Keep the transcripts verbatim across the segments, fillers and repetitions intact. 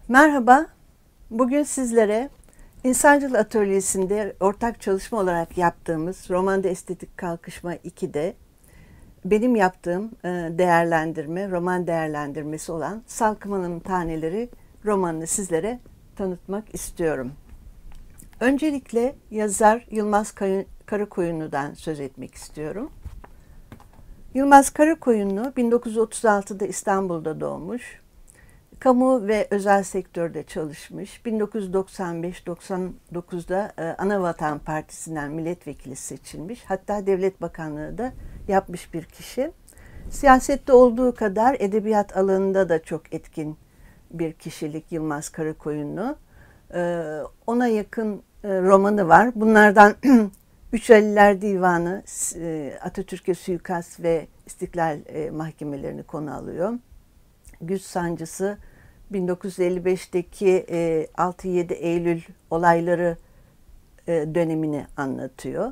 Merhaba, bugün sizlere İnsancıl Atölyesi'nde ortak çalışma olarak yaptığımız Romanda Estetik Kalkışma iki'de benim yaptığım değerlendirme, roman değerlendirmesi olan Salkım Taneleri romanını sizlere tanıtmak istiyorum. Öncelikle yazar Yılmaz Karakoyunlu'dan söz etmek istiyorum. Yılmaz Karakoyunlu bin dokuz yüz otuz altı'da İstanbul'da doğmuş. Kamu ve özel sektörde çalışmış. bin dokuz yüz doksan beş doksan dokuz'da Anavatan Partisi'nden milletvekili seçilmiş. Hatta Devlet Bakanlığı da yapmış bir kişi. Siyasette olduğu kadar edebiyat alanında da çok etkin bir kişilik Yılmaz Karakoyunlu. Ona yakın romanı var. Bunlardan Üç Aliler Divanı, Atatürk'e suikast ve İstiklal mahkemelerini konu alıyor. Güç Sancısı bin dokuz yüz elli beş'teki altı yedi Eylül olayları dönemini anlatıyor.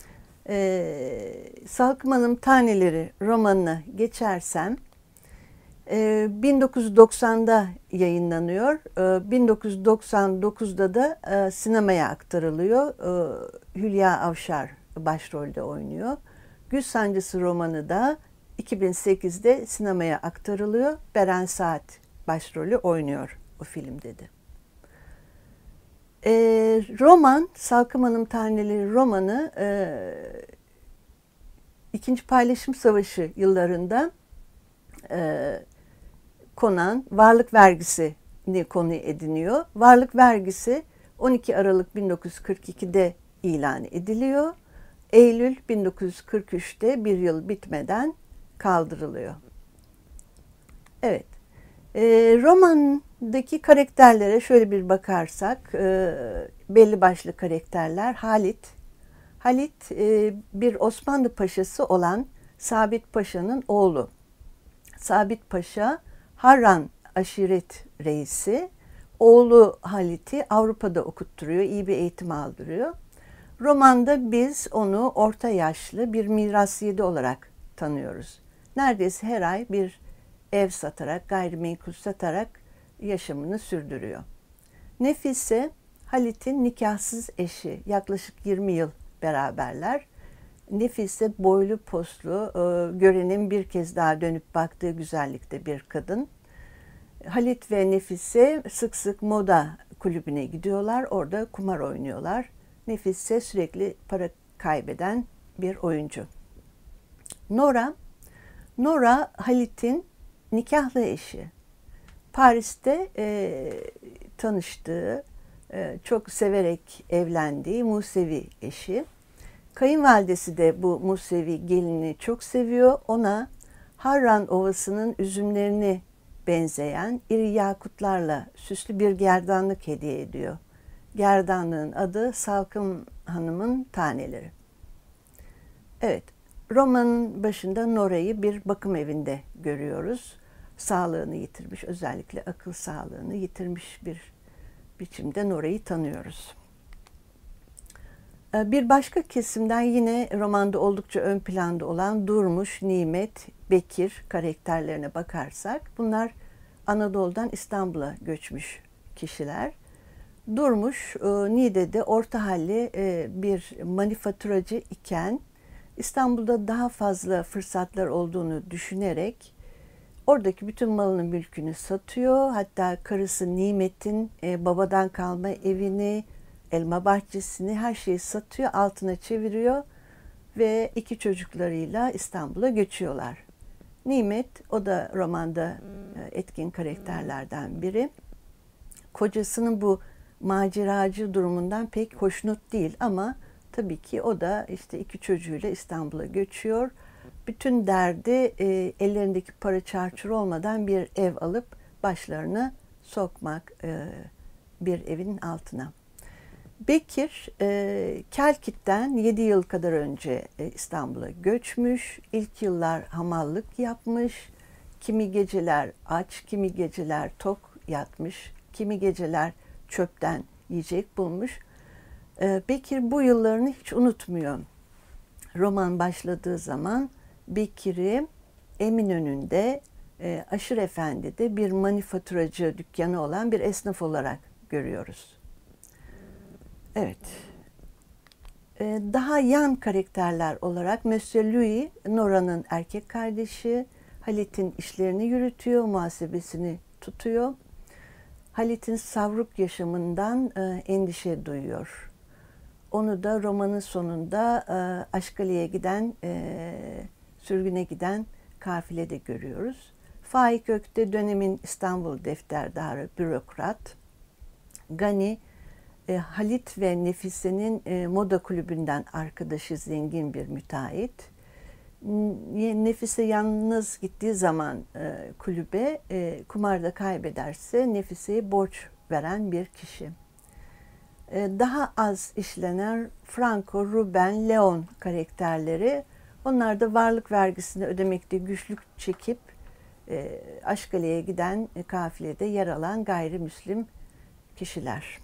Salkım Taneleri romanına geçersem bin dokuz yüz doksan'da yayınlanıyor. bin dokuz yüz doksan dokuz'da da sinemaya aktarılıyor. Hülya Avşar başrolde oynuyor. Güç Sancısı romanı da iki bin sekiz'de sinemaya aktarılıyor. Beren Saat başrolü oynuyor o filmde de. E, roman, Salkım Taneleri romanı e, İkinci Paylaşım Savaşı yıllarında e, konan varlık vergisini konu ediniyor. Varlık vergisi on iki Aralık bin dokuz yüz kırk iki'de ilan ediliyor. Eylül bin dokuz yüz kırk üç'te bir yıl bitmeden kaldırılıyor. Evet, e, romandaki karakterlere şöyle bir bakarsak, e, belli başlı karakterler. Halit, Halit e, bir Osmanlı paşası olan Sabit Paşa'nın oğlu. Sabit Paşa, Harran aşiret reisi. Oğlu Halit'i Avrupa'da okutturuyor, iyi bir eğitim aldırıyor. Romanda biz onu orta yaşlı bir mirasiyedi olarak tanıyoruz. Neredeyse her ay bir ev satarak, gayrimenkul satarak yaşamını sürdürüyor. Nefise, Halit'in nikahsız eşi. Yaklaşık yirmi yıl beraberler. Nefise boylu poslu, görenin bir kez daha dönüp baktığı güzellikte bir kadın. Halit ve Nefise sık sık moda kulübüne gidiyorlar. Orada kumar oynuyorlar. Nefise sürekli para kaybeden bir oyuncu. Nora, Nora Halit'in nikahlı eşi. Paris'te e, tanıştığı, e, çok severek evlendiği Musevi eşi. Kayınvalidesi de bu Musevi gelini çok seviyor. Ona Harran Ovası'nın üzümlerini benzeyen iri yakutlarla süslü bir gerdanlık hediye ediyor. Gerdanlığın adı Salkım Hanım'ın Taneleri. Evet, romanın başında Nora'yı bir bakım evinde görüyoruz. Sağlığını yitirmiş, özellikle akıl sağlığını yitirmiş bir biçimde Nora'yı tanıyoruz. Bir başka kesimden yine romanda oldukça ön planda olan Durmuş, Nimet, Bekir karakterlerine bakarsak, bunlar Anadolu'dan İstanbul'a göçmüş kişiler. Durmuş, Niğde'de orta halli bir manifaturacı iken İstanbul'da daha fazla fırsatlar olduğunu düşünerek oradaki bütün malını mülkünü satıyor. Hatta karısı Nimet'in babadan kalma evini, elma bahçesini, her şeyi satıyor, altına çeviriyor ve iki çocuklarıyla İstanbul'a göçüyorlar. Nimet, o da romanda etkin karakterlerden biri. Kocasının bu maceracı durumundan pek hoşnut değil ama tabii ki o da işte iki çocuğuyla İstanbul'a göçüyor. Bütün derdi e, ellerindeki para çarçur olmadan bir ev alıp başlarını sokmak e, bir evin altına. Bekir, e, Kelkit'ten yedi yıl kadar önce e, İstanbul'a göçmüş. İlk yıllar hamallık yapmış. Kimi geceler aç, kimi geceler tok yatmış. Kimi geceler çöpten yiyecek bulmuş. E, Bekir bu yıllarını hiç unutmuyor. Roman başladığı zaman Bekir'i Eminönü'nde e, Aşır Efendi'de bir manifaturacı dükkanı olan bir esnaf olarak görüyoruz. Evet. E, daha yan karakterler olarak Monsieur Louis, Nora'nın erkek kardeşi, Halit'in işlerini yürütüyor, muhasebesini tutuyor. Halit'in savruk yaşamından e, endişe duyuyor. Onu da romanın sonunda e, Aşkale'ye giden, e, sürgüne giden kafilede görüyoruz. Faik Ökte dönemin İstanbul defterdarı, bürokrat. Gani, e, Halit ve Nefise'nin e, moda kulübünden arkadaşı, zengin bir müteahhit. Nefise yalnız gittiği zaman e, kulübe, e, kumarda kaybederse Nefise'ye borç veren bir kişi. E, daha az işlenen Franco, Ruben, Leon karakterleri, onlar da varlık vergisini ödemekte güçlük çekip e, Aşkale'ye giden e, kafilede yer alan gayrimüslim kişiler.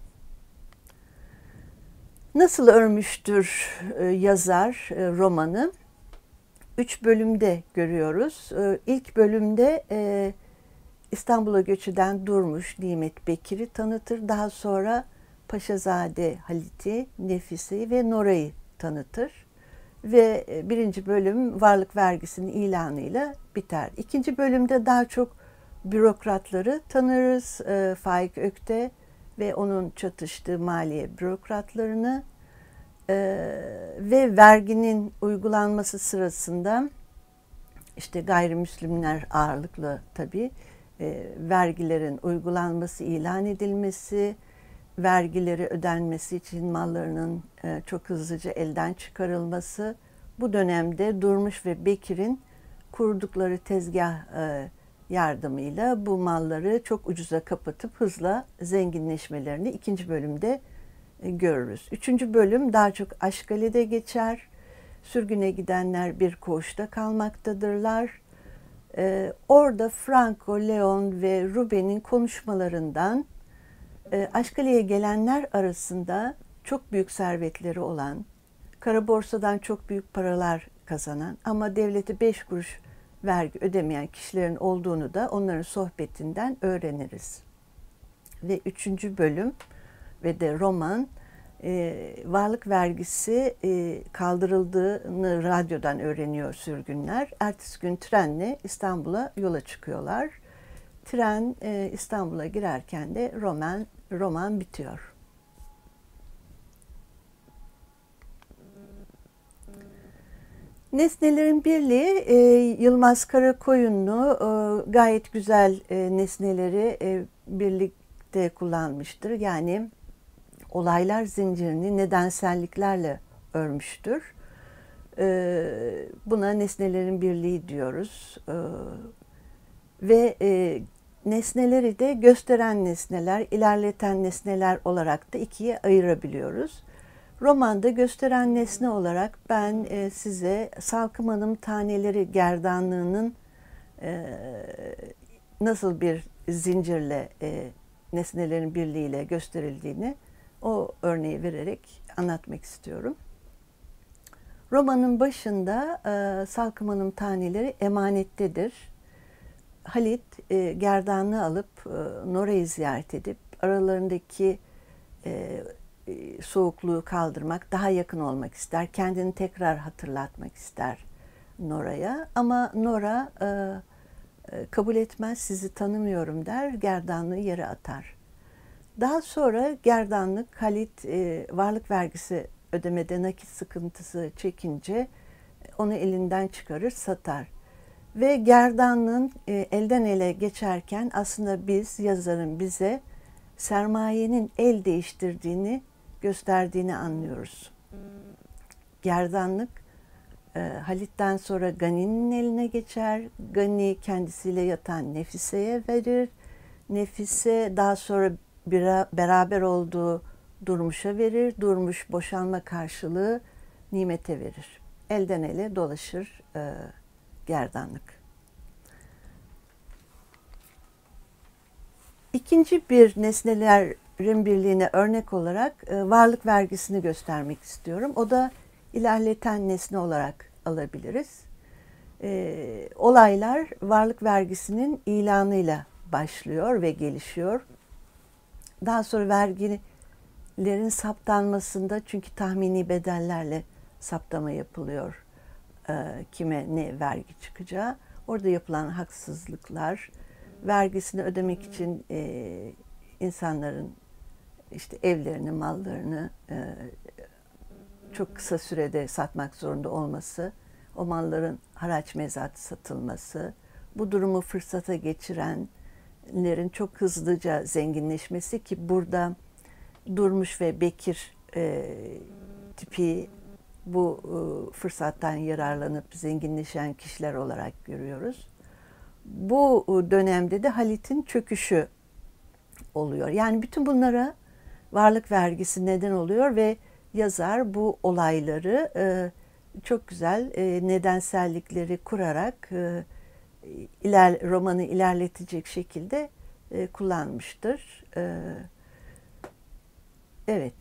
Nasıl örmüştür e, yazar e, romanı? Üç bölümde görüyoruz. E, ilk bölümde e, İstanbul'a göç eden Durmuş Nimet Bekir'i tanıtır. Daha sonra Paşazade Halit'i, Nefise'yi ve Nora'yı tanıtır. Ve birinci bölüm varlık vergisinin ilanıyla biter. İkinci bölümde daha çok bürokratları tanırız. E, Faik Ökte ve onun çatıştığı maliye bürokratlarını e, ve verginin uygulanması sırasında işte gayrimüslimler ağırlıklı tabii e, vergilerin uygulanması, ilan edilmesi, vergileri ödenmesi için mallarının e, çok hızlıca elden çıkarılması, bu dönemde Durmuş ve Bekir'in kurdukları tezgah e, yardımıyla bu malları çok ucuza kapatıp hızla zenginleşmelerini ikinci bölümde e, görürüz. Üçüncü bölüm daha çok Aşkale'de geçer. Sürgüne gidenler bir koğuşta kalmaktadırlar. E, orada Franco, Leon ve Ruben'in konuşmalarından Aşkale'ye gelenler arasında çok büyük servetleri olan, kara borsadan çok büyük paralar kazanan ama devlete beş kuruş vergi ödemeyen kişilerin olduğunu da onların sohbetinden öğreniriz. Ve üçüncü bölüm ve de roman, e, varlık vergisi e, kaldırıldığını radyodan öğreniyor sürgünler. Ertesi gün trenle İstanbul'a yola çıkıyorlar. Tren e, İstanbul'a girerken de roman roman bitiyor. Nesnelerin Birliği, e, Yılmaz Karakoyunlu e, gayet güzel e, nesneleri e, birlikte kullanmıştır. Yani olaylar zincirini nedenselliklerle örmüştür. E, buna Nesnelerin Birliği diyoruz. E, ve e, nesneleri de gösteren nesneler, ilerleten nesneler olarak da ikiye ayırabiliyoruz. Romanda gösteren nesne olarak ben e, size Salkım Hanım taneleri gerdanlığının e, nasıl bir zincirle, e, nesnelerin birliğiyle gösterildiğini o örneği vererek anlatmak istiyorum. Romanın başında e, Salkım Hanım taneleri emanettedir. Halit e, gerdanlığı alıp e, Nora'yı ziyaret edip aralarındaki e, e, soğukluğu kaldırmak, daha yakın olmak ister. Kendini tekrar hatırlatmak ister Nora'ya. Ama Nora e, e, kabul etmez, sizi tanımıyorum der, gerdanlığı yere atar. Daha sonra gerdanlık Halit e, varlık vergisi ödemede nakit sıkıntısı çekince onu elinden çıkarır, satar. Ve gerdanlığın e, elden ele geçerken aslında biz, yazarın bize sermayenin el değiştirdiğini gösterdiğini anlıyoruz. Gerdanlık e, Halit'ten sonra Gani'nin eline geçer. Gani kendisiyle yatan Nefise'ye verir. Nefise daha sonra bir, beraber olduğu Durmuş'a verir. Durmuş boşanma karşılığı Nimet'e verir. Elden ele dolaşır e, gerdanlık. İkinci bir nesnelerin birliğine örnek olarak e, varlık vergisini göstermek istiyorum. O da ilerleten nesne olarak alabiliriz. E, olaylar varlık vergisinin ilanıyla başlıyor ve gelişiyor. Daha sonra vergilerin saptanmasında, çünkü tahmini bedellerle saptama yapılıyor. E, kime ne vergi çıkacağı. Orada yapılan haksızlıklar, vergisini ödemek için e, insanların işte evlerini, mallarını e, çok kısa sürede satmak zorunda olması, o malların haraç mezat satılması, bu durumu fırsata geçirenlerin çok hızlıca zenginleşmesi, ki burada Durmuş ve Bekir e, tipi bu e, fırsattan yararlanıp zenginleşen kişiler olarak görüyoruz. Bu dönemde de Halit'in çöküşü oluyor. Yani bütün bunlara varlık vergisi neden oluyor ve yazar bu olayları e, çok güzel e, nedensellikleri kurarak e, iler, romanı ilerletecek şekilde e, kullanmıştır. E, evet.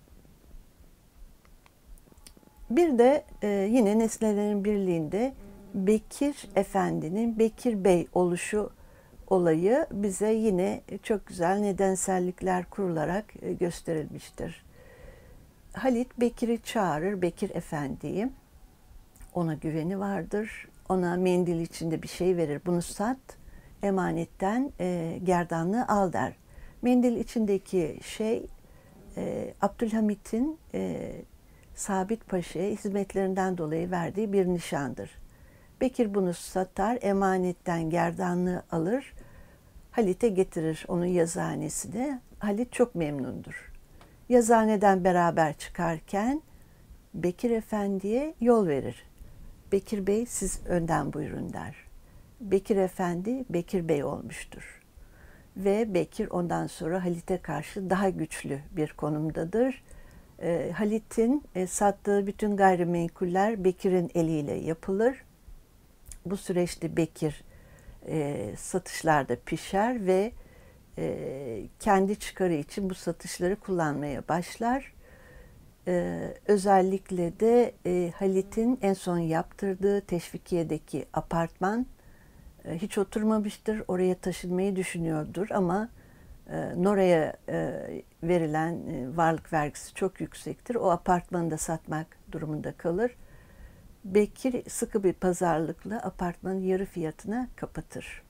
Bir de e, yine Nesnelerin Birliği'nde Bekir Efendi'nin Bekir Bey oluşu olayı bize yine çok güzel nedensellikler kurularak e, gösterilmiştir. Halit Bekir'i çağırır, Bekir Efendi'yi. Ona güveni vardır. Ona mendil içinde bir şey verir. Bunu sat, emanetten e, gerdanlığı al der. Mendil içindeki şey e, Abdülhamit'in e, Sabit Paşa'ya hizmetlerinden dolayı verdiği bir nişandır. Bekir bunu satar, emanetten gerdanlığı alır, Halit'e getirir onun yazıhanesine. Halit çok memnundur. Yazıhaneden beraber çıkarken Bekir Efendi'ye yol verir. Bekir Bey siz önden buyurun der. Bekir Efendi Bekir Bey olmuştur. Ve Bekir ondan sonra Halit'e karşı daha güçlü bir konumdadır. E, Halit'in e, sattığı bütün gayrimenkuller Bekir'in eliyle yapılır. Bu süreçte Bekir e, satışlarda pişer ve e, kendi çıkarı için bu satışları kullanmaya başlar. E, özellikle de e, Halit'in en son yaptırdığı Teşvikiye'deki apartman e, hiç oturmamıştır. Oraya taşınmayı düşünüyordur ama e, Nora'ya e, verilen e, varlık vergisi çok yüksektir. O apartmanı da satmak durumunda kalır. Bekir sıkı bir pazarlıkla apartmanı yarı fiyatına kapatır.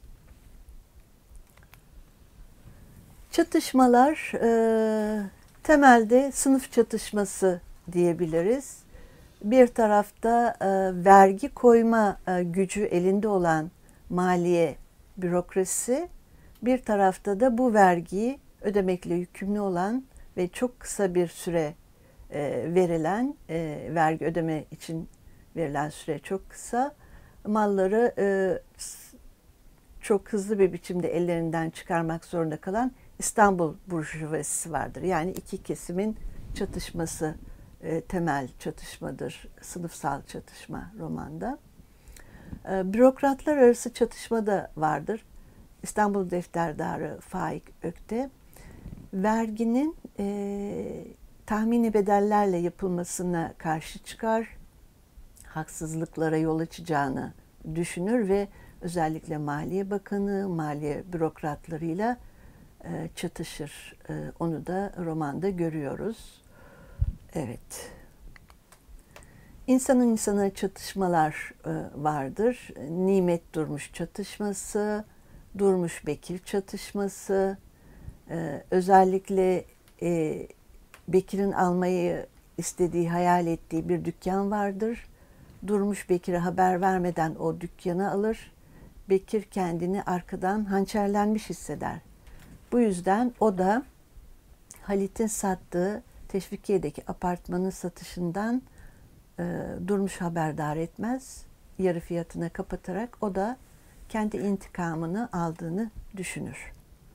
Çatışmalar e, temelde sınıf çatışması diyebiliriz. Bir tarafta e, vergi koyma e, gücü elinde olan maliye bürokrasi, bir tarafta da bu vergiyi ödemekle yükümlü olan ve çok kısa bir süre e, verilen e, vergi ödeme için verilen süre çok kısa, malları e, çok hızlı bir biçimde ellerinden çıkarmak zorunda kalan İstanbul burjuvazisi vardır. Yani iki kesimin çatışması e, temel çatışmadır, sınıfsal çatışma romanda. E, bürokratlar arası çatışma da vardır. İstanbul Defterdarı Faik Ökte, verginin e, tahmini bedellerle yapılmasına karşı çıkar, haksızlıklara yol açacağını düşünür ve özellikle Maliye Bakanı, maliye bürokratlarıyla e, çatışır. E, onu da romanda görüyoruz. Evet. İnsanın insana çatışmalar e, vardır. Nimet Durmuş çatışması, Durmuş Bekir çatışması, e, özellikle e, Bekir'in almayı istediği, hayal ettiği bir dükkan vardır. Durmuş Bekir'e haber vermeden o dükkanı alır. Bekir kendini arkadan hançerlenmiş hisseder. Bu yüzden o da Halit'in sattığı Teşvikiye'deki apartmanın satışından e, Durmuş haberdar etmez. Yarı fiyatına kapatarak o da kendi intikamını aldığını düşünür.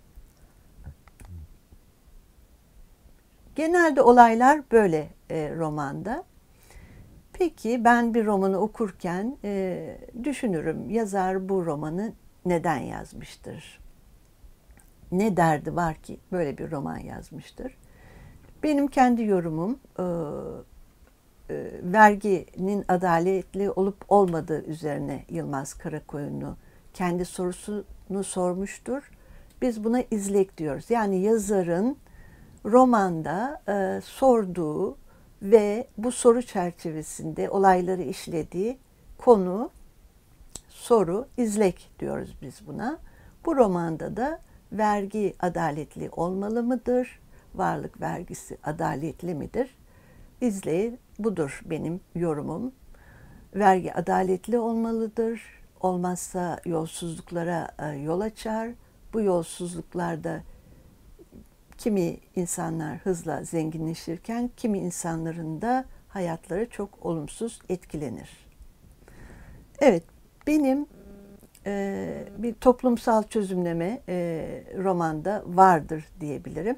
Genelde olaylar böyle e, romanda. Peki ben bir romanı okurken e, düşünürüm, yazar bu romanı neden yazmıştır? Ne derdi var ki böyle bir roman yazmıştır? Benim kendi yorumum, e, e, verginin adaletli olup olmadığı üzerine Yılmaz Karakoyunlu kendi sorusunu sormuştur. Biz buna izlek diyoruz. Yani yazarın romanda e, sorduğu ve bu soru çerçevesinde olayları işlediği konu, soru, izlek diyoruz biz buna. Bu romanda da vergi adaletli olmalı mıdır? Varlık vergisi adaletli midir? İzleyi budur benim yorumum. Vergi adaletli olmalıdır. Olmazsa yolsuzluklara yol açar. Bu yolsuzluklarda kimi insanlar hızla zenginleşirken kimi insanların da hayatları çok olumsuz etkilenir. Evet, benim e, bir toplumsal çözümleme e, romanda vardır diyebilirim.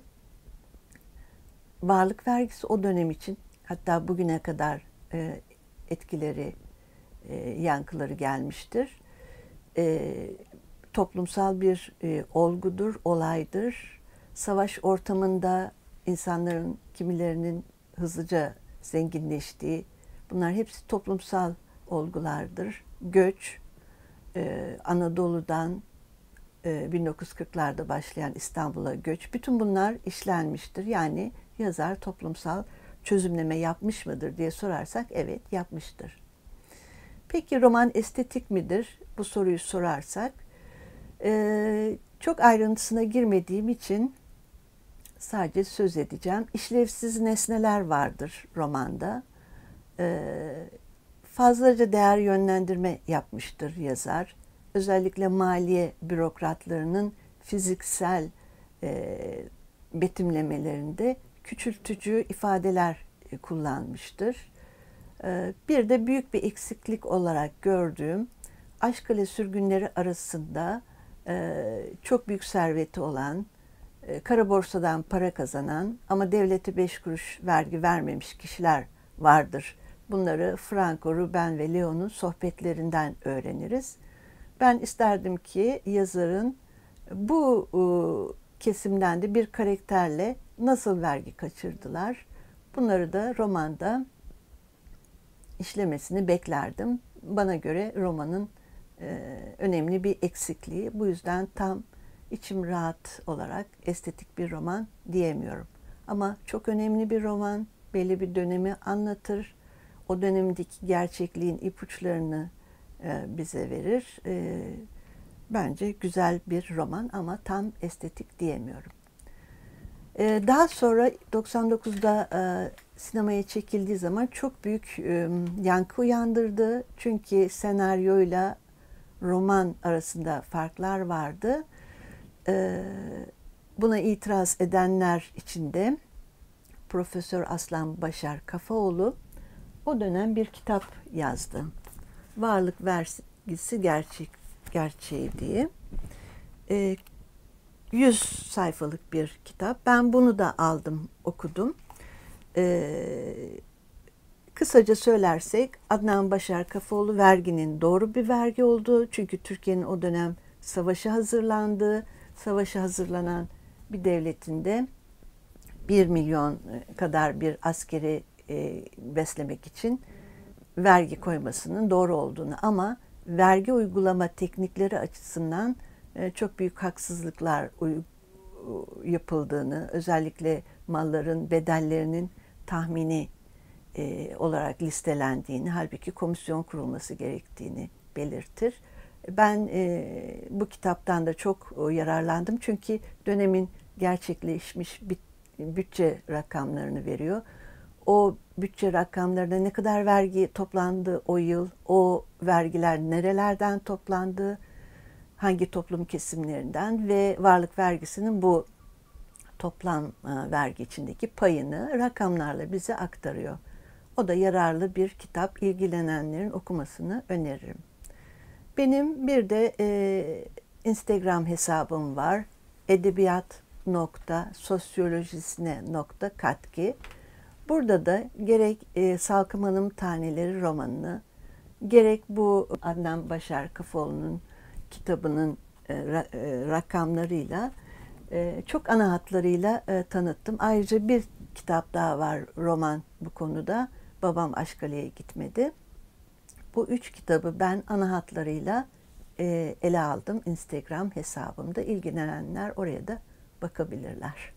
Varlık vergisi o dönem için, hatta bugüne kadar e, etkileri, e, yankıları gelmiştir. E, toplumsal bir e, olgudur, olaydır. Savaş ortamında insanların kimilerinin hızlıca zenginleştiği, bunlar hepsi toplumsal olgulardır. Göç, e, Anadolu'dan e, bin dokuz yüz kırklarda başlayan İstanbul'a göç, bütün bunlar işlenmiştir. Yani yazar toplumsal çözümleme yapmış mıdır diye sorarsak evet yapmıştır. Peki roman estetik midir? Bu soruyu sorarsak e, çok ayrıntısına girmediğim için sadece söz edeceğim. İşlevsiz nesneler vardır romanda. E, fazlaca değer yönlendirme yapmıştır yazar. Özellikle maliye bürokratlarının fiziksel e, betimlemelerinde küçültücü ifadeler kullanmıştır. Bir de büyük bir eksiklik olarak gördüğüm, Aşkale sürgünleri arasında çok büyük serveti olan, kara borsadan para kazanan ama devlete beş kuruş vergi vermemiş kişiler vardır. Bunları Franco, Ruben ve Leon'un sohbetlerinden öğreniriz. Ben isterdim ki yazarın bu kesimden de bir karakterle nasıl vergi kaçırdılar, bunları da romanda işlemesini beklerdim. Bana göre romanın e, önemli bir eksikliği. Bu yüzden tam içim rahat olarak estetik bir roman diyemiyorum. Ama çok önemli bir roman, belli bir dönemi anlatır. O dönemdeki gerçekliğin ipuçlarını e, bize verir. E, bence güzel bir roman ama tam estetik diyemiyorum. E, daha sonra doksan dokuzda e, sinemaya çekildiği zaman çok büyük e, yankı uyandırdı. Çünkü senaryoyla roman arasında farklar vardı. E, buna itiraz edenler içinde Profesör Aslan Başar Kafaoğlu o dönem bir kitap yazdı. Varlık vergisi gerçek gerçeği diye. E, yüz sayfalık bir kitap. Ben bunu da aldım, okudum. Ee, kısaca söylersek Adnan Başar Kafaoğlu verginin doğru bir vergi olduğu, çünkü Türkiye'nin o dönem savaşa hazırlandığı, savaşa hazırlanan bir devletinde bir milyon kadar bir askeri e, beslemek için vergi koymasının doğru olduğunu, ama vergi uygulama teknikleri açısından e, çok büyük haksızlıklar yapıldığını, özellikle malların bedellerinin tahmini e, olarak listelendiğini, halbuki komisyon kurulması gerektiğini belirtir. Ben e, bu kitaptan da çok yararlandım çünkü dönemin gerçekleşmiş bütçe rakamlarını veriyor. O bütçe rakamlarında ne kadar vergi toplandı o yıl, o vergiler nerelerden toplandı, hangi toplum kesimlerinden ve varlık vergisinin bu toplam vergi içindeki payını rakamlarla bize aktarıyor. O da yararlı bir kitap, ilgilenenlerin okumasını öneririm. Benim bir de e, Instagram hesabım var. edebiyat nokta sosyolojisine nokta katki. Burada da gerek e, Salkım Hanım Taneleri romanını, gerek bu Adnan Başar Kafaoğlu'nun kitabının e, ra, e, rakamlarıyla, e, çok ana hatlarıyla e, tanıttım. Ayrıca bir kitap daha var, roman bu konuda. Babam Aşkale'ye gitmedi. Bu üç kitabı ben ana hatlarıyla e, ele aldım Instagram hesabımda. İlgilenenler oraya da bakabilirler.